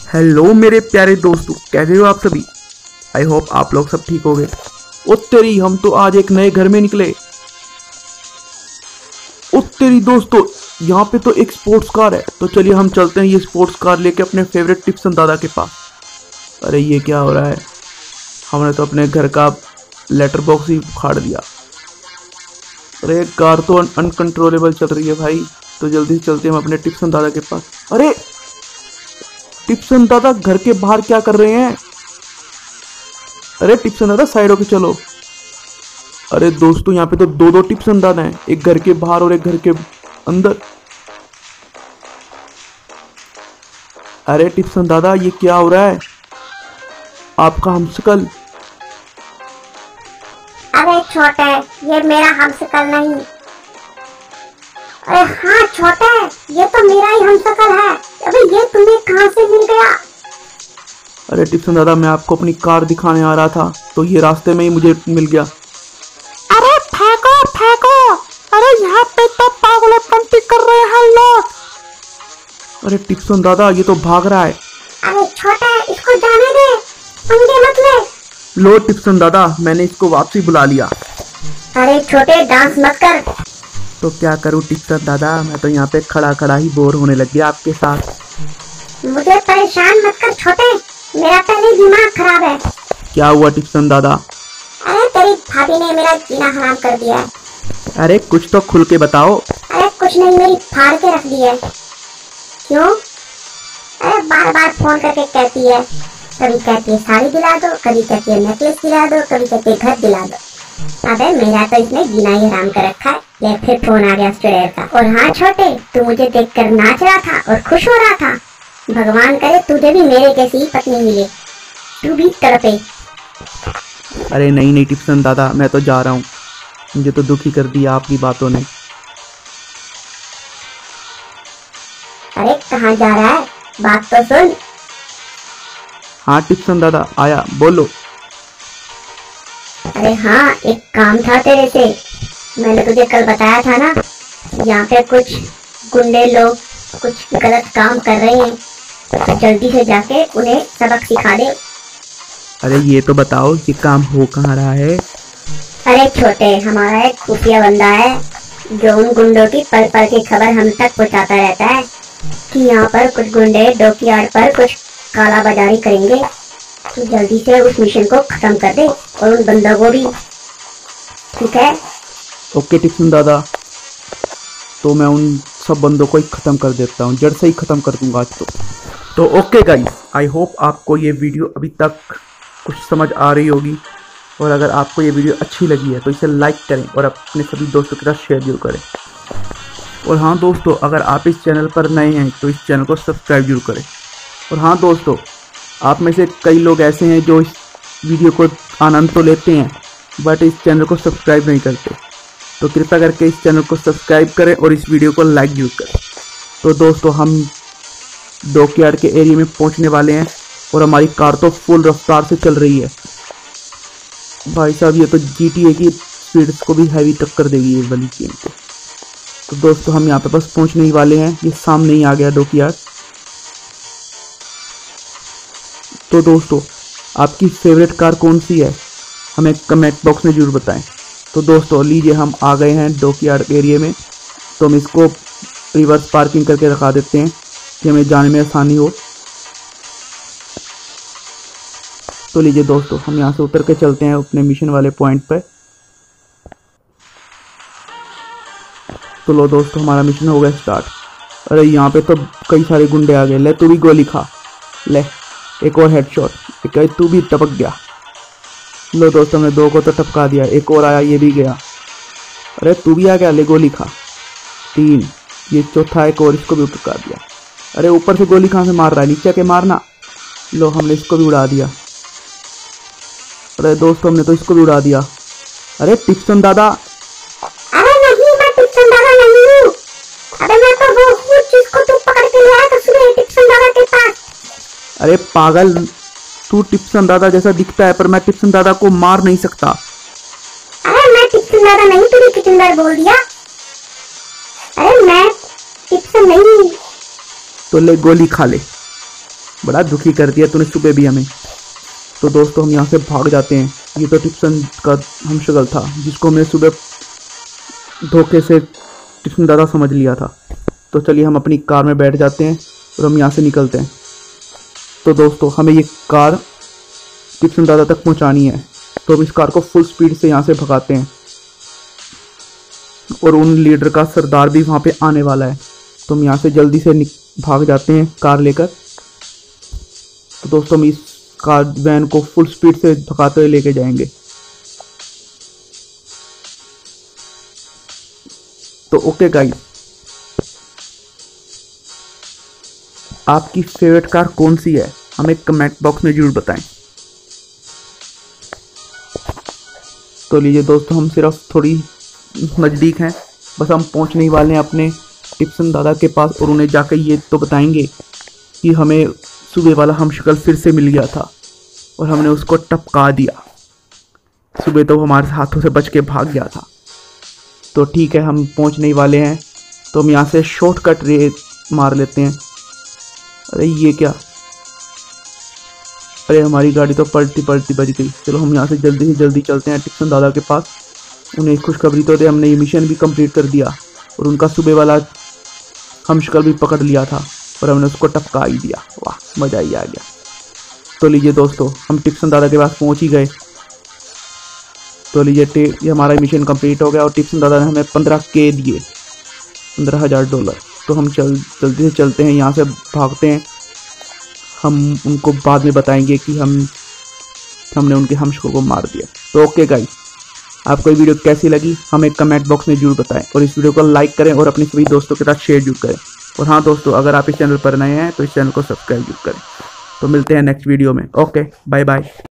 Hello मेरे प्यारे दोस्तों, कैसे हो आप सभी। आई होप आप लोग सब ठीक होंगे। ओ तेरी, हम तो आज एक नए घर में निकले। ओ तेरी दोस्तों, यहाँ पे तो एक स्पोर्ट्स कार है, तो चलिए हम चलते हैं ये स्पोर्ट्स कार लेके अपने फेवरेट टिप्सन दादा के पास। अरे ये क्या हो रहा है, हमने तो अपने घर का लेटर बॉक्स ही उखाड़ दिया। अरे कार तो अनकंट्रोलेबल चल रही है भाई, तो जल्दी से चलते हैं हम अपने टिप्सन दादा के पास। अरे टिप्सन दादा घर के बाहर क्या कर रहे हैं। अरे टिप्सन दादा साइड होके चलो। अरे दोस्तों, यहाँ पे तो दो दो टिप्सन दादा हैं, एक घर के बाहर और एक घर के अंदर। अरे टिप्सन दादा, ये क्या हो रहा है, आपका हमशक्ल। अरे छोटे, ये मेरा हमशक्ल नहीं। अरे हाँ छोटे, ये तो मेरा ही हमशक्ल है। अबे ये तुम्हें कहाँ से मिल गया? अरे टिप्सन दादा, मैं आपको अपनी कार दिखाने आ रहा था, तो ये रास्ते में ही मुझे मिल गया। अरे फेंको फेंको, अरे यहाँ पे तो पागलपंती कर रहे हैं लोग। अरे टिप्सन दादा, ये तो भाग रहा है। अरे छोटे, इसको जाने दे, पंगे मत ले। लो टिप्सन दादा, मैंने इसको वापसी बुला लिया। अरे छोटे, डांस मत कर। तो क्या करूँ टिप्सन दादा, मैं तो यहाँ पे खड़ा खड़ा ही बोर होने लग गया आपके साथ। मुझे परेशान मत कर छोटे, मेरा पहले दिमाग खराब है। क्या हुआ टिप्सन दादा। अरे तेरी भाभी ने मेरा जीना हराम कर दिया है। अरे कुछ तो खुल के बताओ। अरे कुछ नहीं, मेरी फाड़ के रख दी है। क्यों? अरे बार बार फोन करके कहती है, कभी कहती है साड़ी दिला दो, कभी कहती है नेकलेस दिला दो, कभी कहती है घर दिला दो। अबे मेरा तो इसने जीना ही हराम कर रखा है। ले फिर फोन आ गया स्टूडियो का। और हाँ छोटे, तू मुझे देखकर नाच रहा था और खुश हो रहा था। भगवान करे तुझे भी मेरे जैसी ही पत्नी मिले, तू भी तड़पे। अरे नहीं नहीं टिप्सन दादा, मैं तो जा रहा हूँ, मुझे तो दुखी कर दिया आपकी बातों ने। अरे कहाँ जा रहा है, बात तो सुन। हाँ टिप्सन दादा, आया, बोलो। अरे हाँ, एक काम था तेरे से। मैंने तुझे कल बताया था ना, यहाँ पे कुछ गुंडे लोग कुछ गलत काम कर रहे हैं, तो जल्दी से जाके उन्हें सबक सिखा दे। अरे ये तो बताओ, ये काम हो कहाँ रहा है। अरे छोटे, हमारा एक खुफिया बंदा है जो उन गुंडों की पल पल की खबर हम तक पहुँचाता रहता है कि यहाँ पर कुछ गुंडे डॉकयार्ड पर कुछ काला बाजारी करेंगे। तो जल्दी से उस मिशन को खत्म कर दे और उन बंदों को भी, ठीक है? ओके टिप्सन दादा, तो मैं उन सब बंदों को ही ख़त्म कर देता हूँ, जड़ से ही ख़त्म कर दूंगा आज तो ओके गाइस, आई होप आपको ये वीडियो अभी तक कुछ समझ आ रही होगी, और अगर आपको ये वीडियो अच्छी लगी है तो इसे लाइक करें और अपने सभी दोस्तों के साथ शेयर जरूर करें। और हाँ दोस्तों, अगर आप इस चैनल पर नए हैं तो इस चैनल को सब्सक्राइब जरूर करें। और हाँ दोस्तों, आप में से कई लोग ऐसे हैं जो इस वीडियो को आनंद तो लेते हैं बट इस चैनल को सब्सक्राइब नहीं करते, तो कृपया करके इस चैनल को सब्सक्राइब करें और इस वीडियो को लाइक जरूर करें। तो दोस्तों, हम डॉकयार्ड के एरिया में पहुंचने वाले हैं और हमारी कार तो फुल रफ्तार से चल रही है। भाई साहब, ये तो GTA की स्पीड को भी हैवी टक्कर देगी ये वाली गेम को। तो दोस्तों, हम यहाँ पे बस पहुंचने ही वाले हैं, ये सामने ही आ गया डॉकयार्ड। तो दोस्तों, आपकी फेवरेट कार कौन सी है, हमें कमेंट बॉक्स में जरूर बताएं। तो दोस्तों लीजिए, हम आ गए हैं डॉकयार्ड एरिया में, तो हम इसको रिवर्स पार्किंग करके रखा देते हैं कि हमें जाने में आसानी हो। तो लीजिए दोस्तों, हम यहाँ से उतर के चलते हैं अपने मिशन वाले पॉइंट पर। तो लो दोस्तों, हमारा मिशन हो गया स्टार्ट। अरे यहाँ पे तो कई सारे गुंडे आ गए। ले तू भी गोली खा, ले एक और हेडशॉट, एक तू भी टपक गया। लो दोस्तों, हमने दो को तो टपका दिया, एक और आया, ये भी गया। अरे तू भी आ गया, ले गोली खा। 3, ये चौथा एक और, इसको भी टपका दिया। अरे ऊपर से गोली कहाँ से मार रहा है, नीचे के मारना। लो हमने इसको भी उड़ा दिया। अरे दोस्तों, हमने तो इसको भी उड़ा दिया। अरे टिप्सन दादा। अरे नहीं, मैं टिप्सन दादा नहीं हूँ। अरे मैं तो वो हूँ जिसको तू पकड़ के लाया था सुबह टिप्सन दादा के पास। अरे पागल, तू टिप्सन दादा जैसा दिखता है पर मैं टिप्सन दादा को मार नहीं सकता। अरे मैं टिप्सन दादा नहीं, तूने किचनदार बोल दिया। अरे मैं टिप्सन नहीं। तो ले गोली खा ले, बड़ा दुखी कर दिया तूने सुबह भी हमें। तो दोस्तों हम यहाँ से भाग जाते हैं। ये तो टिप्सन का हमशक्ल था जिसको हमने सुबह धोखे से टिप्सन दादा समझ लिया था। तो चलिए हम अपनी कार में बैठ जाते हैं और हम यहाँ से निकलते हैं। तो दोस्तों हमें ये कार टिप्सन दादा तक पहुँचानी है। तो हम इस कार को फुल स्पीड से यहाँ से भगाते हैं और उन लीडर का सरदार भी वहाँ पे आने वाला है। तो हम यहाँ से जल्दी से भाग जाते हैं कार लेकर। तो दोस्तों हम इस कार वैन को फुल स्पीड से भगाते हुए लेके जाएंगे। तो ओके गाइस, आपकी फेवरेट कार कौन सी है हमें कमेंट बॉक्स में जरूर बताएं। तो लीजिए दोस्तों हम सिर्फ थोड़ी नज़दीक हैं, बस हम पहुंचने ही वाले हैं अपने टिप्सन दादा के पास और उन्हें जाकर ये तो बताएंगे कि हमें सुबह वाला हमशक्ल फिर से मिल गया था और हमने उसको टपका दिया। सुबह तो हमारे हाथों से बच के भाग गया था। तो ठीक है, हम पहुंचने ही वाले हैं। तो हम यहाँ से शॉर्टकट रे मार लेते हैं। अरे ये क्या, अरे हमारी गाड़ी तो पलटी पलटी बज गई। चलो हम यहाँ से जल्दी से जल्दी चलते हैं टिप्सन दादा के पास। उन्हें खुशखबरी तो दे, हमने ये मिशन भी कंप्लीट कर दिया और उनका सुबह वाला हमशक्ल भी पकड़ लिया था और हमने उसको टपका ही दिया। वाह, मज़ा ही आ गया। तो लीजिए दोस्तों हम टिप्सन दादा के पास पहुंच ही गए। तो लीजिए ये हमारा मिशन कंप्लीट हो गया और टिप्सन दादा ने हमें 15K दिए, $15,000। तो हम जल्दी से चलते हैं, यहाँ से भागते हैं। हम उनको बाद में बताएंगे कि हमने उनके हमशक्ल को मार दिया। तो ओके गाइस, आपको ये वीडियो कैसी लगी हमें कमेंट बॉक्स में जरूर बताएं और इस वीडियो को लाइक करें और अपने सभी दोस्तों के साथ शेयर जरूर करें। और हाँ दोस्तों, अगर आप इस चैनल पर नए हैं तो इस चैनल को सब्सक्राइब जरूर करें। तो मिलते हैं नेक्स्ट वीडियो में। Okay, bye bye.